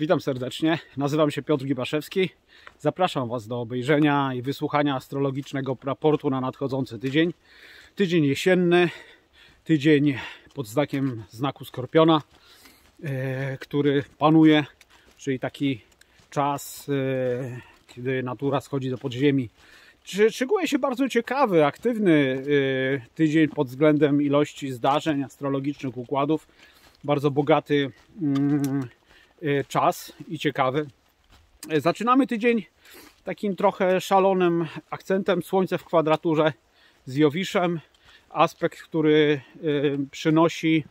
Witam serdecznie, nazywam się Piotr Gibaszewski. Zapraszam Was do obejrzenia i wysłuchania astrologicznego raportu na nadchodzący tydzień. Tydzień jesienny, tydzień pod znaku Skorpiona, który panuje, czyli taki czas, kiedy natura schodzi do podziemi. Szykuje się bardzo ciekawy, aktywny tydzień pod względem ilości zdarzeń, astrologicznych układów. Bardzo bogaty czas i ciekawy. Zaczynamy tydzień takim trochę szalonym akcentem. Słońce w kwadraturze z Jowiszem. Aspekt, który przynosi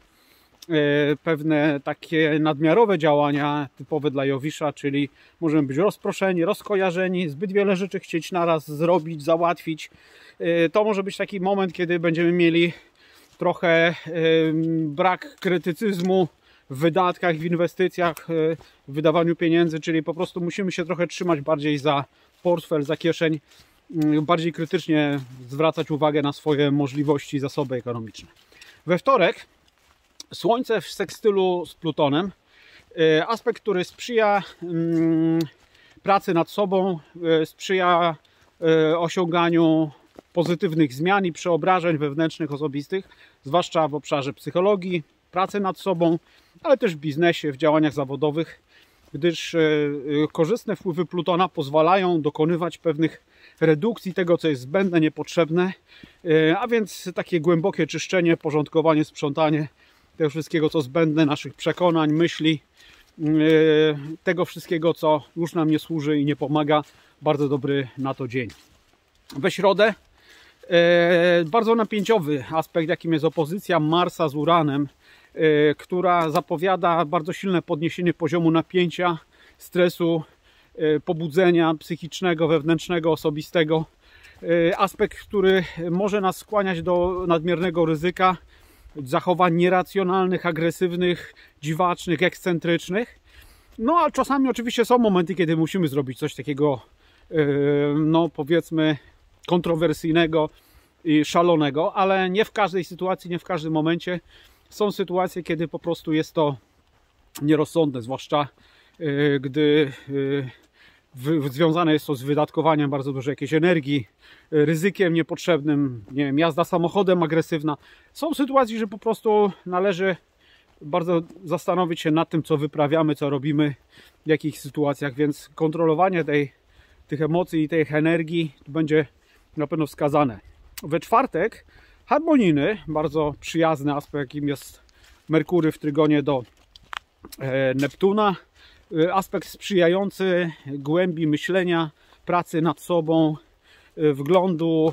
pewne takie nadmiarowe działania typowe dla Jowisza, czyli możemy być rozproszeni, rozkojarzeni, zbyt wiele rzeczy chcieć naraz zrobić, załatwić. To może być taki moment, kiedy będziemy mieli trochę brak krytycyzmu w wydatkach, w inwestycjach, w wydawaniu pieniędzy, czyli po prostu musimy się trochę trzymać bardziej za portfel, za kieszeń, bardziej krytycznie zwracać uwagę na swoje możliwości i zasoby ekonomiczne. We wtorek Słońce w sekstylu z Plutonem, aspekt, który sprzyja pracy nad sobą, sprzyja osiąganiu pozytywnych zmian i przeobrażeń wewnętrznych, osobistych, zwłaszcza w obszarze psychologii, pracy nad sobą, ale też w biznesie, w działaniach zawodowych, gdyż korzystne wpływy Plutona pozwalają dokonywać pewnych redukcji tego, co jest zbędne, niepotrzebne, a więc takie głębokie czyszczenie, porządkowanie, sprzątanie tego wszystkiego, co zbędne, naszych przekonań, myśli, tego wszystkiego, co już nam nie służy i nie pomaga. Bardzo dobry na to dzień. We środę bardzo napięciowy aspekt, jakim jest opozycja Marsa z Uranem, która zapowiada bardzo silne podniesienie poziomu napięcia, stresu, pobudzenia psychicznego, wewnętrznego, osobistego. Aspekt, który może nas skłaniać do nadmiernego ryzyka, zachowań nieracjonalnych, agresywnych, dziwacznych, ekscentrycznych. No a czasami oczywiście są momenty, kiedy musimy zrobić coś takiego, no powiedzmy, kontrowersyjnego i szalonego, ale nie w każdej sytuacji, nie w każdym momencie. Są sytuacje, kiedy po prostu jest to nierozsądne, zwłaszcza gdy związane jest to z wydatkowaniem bardzo dużo jakiejś energii, ryzykiem niepotrzebnym, nie wiem, jazda samochodem agresywna. Są sytuacje, że po prostu należy bardzo zastanowić się nad tym, co wyprawiamy, co robimy, w jakich sytuacjach, więc kontrolowanie tych emocji i tej energii będzie na pewno wskazane. We czwartek harmonijny, bardzo przyjazny aspekt, jakim jest Merkury w trygonie do Neptuna. Aspekt sprzyjający głębi myślenia, pracy nad sobą, wglądu,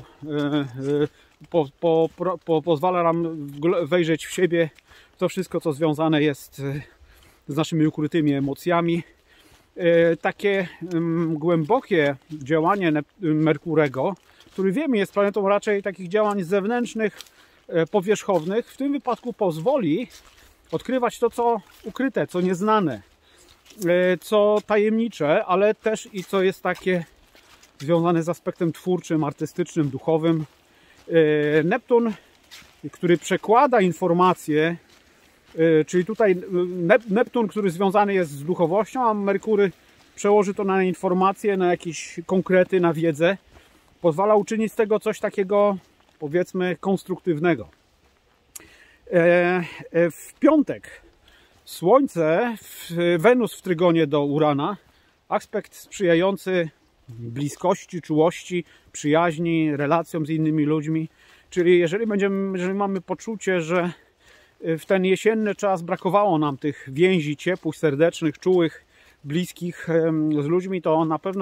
pozwala nam wejrzeć w siebie, to wszystko, co związane jest z naszymi ukrytymi emocjami. Takie głębokie działanie Merkurego, który wiemy jest planetą raczej takich działań zewnętrznych, powierzchownych, w tym wypadku pozwoli odkrywać to, co ukryte, co nieznane, co tajemnicze, ale też i co jest takie związane z aspektem twórczym, artystycznym, duchowym. Neptun, który przekłada informacje, czyli tutaj Neptun, który związany jest z duchowością, a Merkury przełoży to na informacje, na jakieś konkrety, na wiedzę. Pozwala uczynić z tego coś takiego, powiedzmy, konstruktywnego. W piątek Słońce, Wenus w trygonie do Urana, aspekt sprzyjający bliskości, czułości, przyjaźni, relacjom z innymi ludźmi. Czyli jeżeli mamy poczucie, że w ten jesienny czas brakowało nam tych więzi ciepłych, serdecznych, czułych, bliskich z ludźmi, to na pewno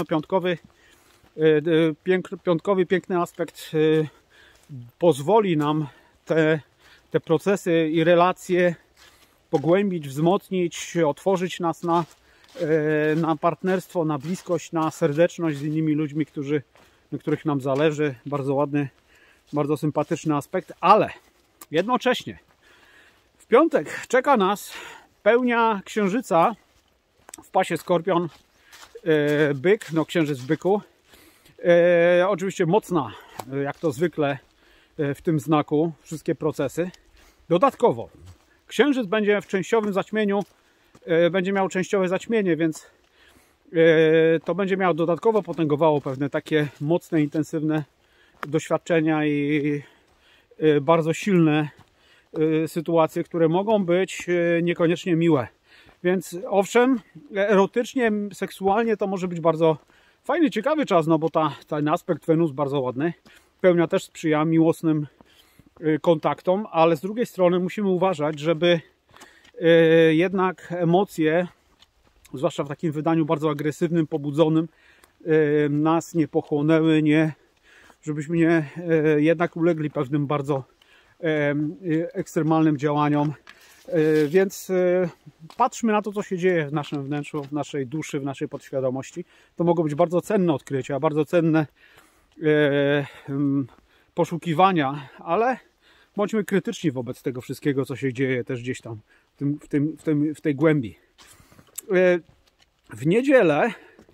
piątkowy piękny aspekt pozwoli nam te procesy i relacje pogłębić, wzmocnić, otworzyć nas na partnerstwo, na bliskość, na serdeczność z innymi ludźmi, na których nam zależy. Bardzo ładny, bardzo sympatyczny aspekt, ale jednocześnie w piątek czeka nas pełnia księżyca w pasie Skorpion, byk, no księżyc w byku. Oczywiście mocna, jak to zwykle w tym znaku, wszystkie procesy. Dodatkowo księżyc będzie w częściowym zaćmieniu będzie miał częściowe zaćmienie, więc to będzie miało dodatkowo potęgowało pewne takie mocne, intensywne doświadczenia i bardzo silne sytuacje, które mogą być niekoniecznie miłe. Więc owszem, erotycznie, seksualnie to może być bardzo fajny, ciekawy czas, no bo ten aspekt Wenus bardzo ładny. Pełnia też sprzyja miłosnym kontaktom, ale z drugiej strony musimy uważać, żeby jednak emocje, zwłaszcza w takim wydaniu bardzo agresywnym, pobudzonym, nas nie pochłonęły, żebyśmy nie jednak ulegli pewnym bardzo ekstremalnym działaniom. Więc patrzmy na to, co się dzieje w naszym wnętrzu, w naszej duszy, w naszej podświadomości. To mogą być bardzo cenne odkrycia, bardzo cenne poszukiwania, ale bądźmy krytyczni wobec tego wszystkiego, co się dzieje też gdzieś tam w tej głębi. W niedzielę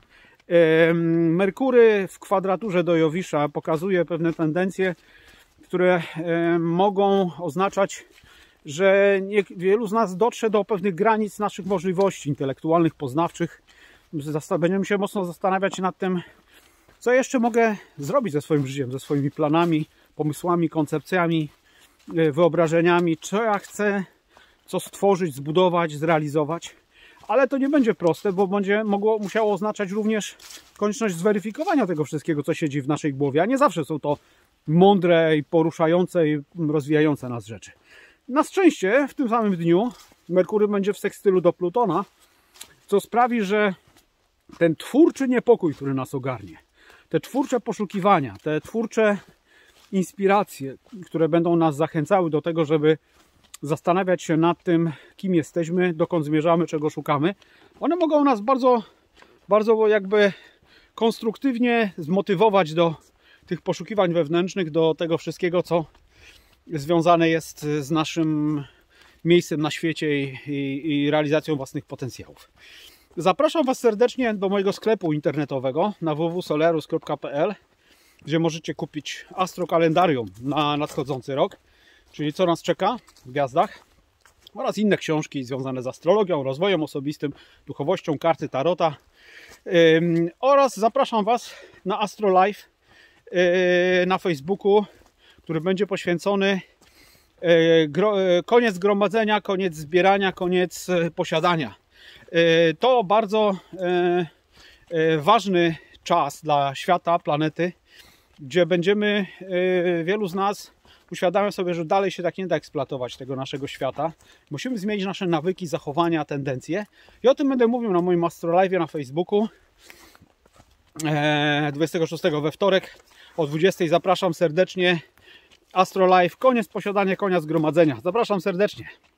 Merkury w kwadraturze do Jowisza pokazuje pewne tendencje, które mogą oznaczać, że wielu z nas dotrze do pewnych granic naszych możliwości intelektualnych, poznawczych. Będziemy się mocno zastanawiać nad tym, co jeszcze mogę zrobić ze swoim życiem, ze swoimi planami, pomysłami, koncepcjami, wyobrażeniami, co ja chcę, co stworzyć, zbudować, zrealizować. Ale to nie będzie proste, bo będzie musiało oznaczać również konieczność zweryfikowania tego wszystkiego, co siedzi w naszej głowie, a nie zawsze są to mądre i poruszające i rozwijające nas rzeczy. Na szczęście w tym samym dniu Merkury będzie w sekstylu do Plutona, co sprawi, że ten twórczy niepokój, który nas ogarnie, te twórcze poszukiwania, te twórcze inspiracje, które będą nas zachęcały do tego, żeby zastanawiać się nad tym, kim jesteśmy, dokąd zmierzamy, czego szukamy, one mogą nas bardzo, bardzo jakby konstruktywnie zmotywować do tych poszukiwań wewnętrznych, do tego wszystkiego, co związane jest z naszym miejscem na świecie i realizacją własnych potencjałów. Zapraszam Was serdecznie do mojego sklepu internetowego na www.solerus.pl, gdzie możecie kupić astrokalendarium na nadchodzący rok, czyli co nas czeka w gwiazdach, oraz inne książki związane z astrologią, rozwojem osobistym, duchowością, karty tarota. Oraz zapraszam Was na Astro Live na Facebooku, który będzie poświęcony koniec gromadzenia, koniec zbierania, koniec posiadania. To bardzo ważny czas dla świata, planety, gdzie będziemy, wielu z nas uświadamia sobie, że dalej się tak nie da eksploatować tego naszego świata. Musimy zmienić nasze nawyki, zachowania, tendencje. I o tym będę mówił na moim Astro Live na Facebooku 26 we wtorek o 20. Zapraszam serdecznie. Astro Live, koniec posiadania, koniec zgromadzenia. Zapraszam serdecznie.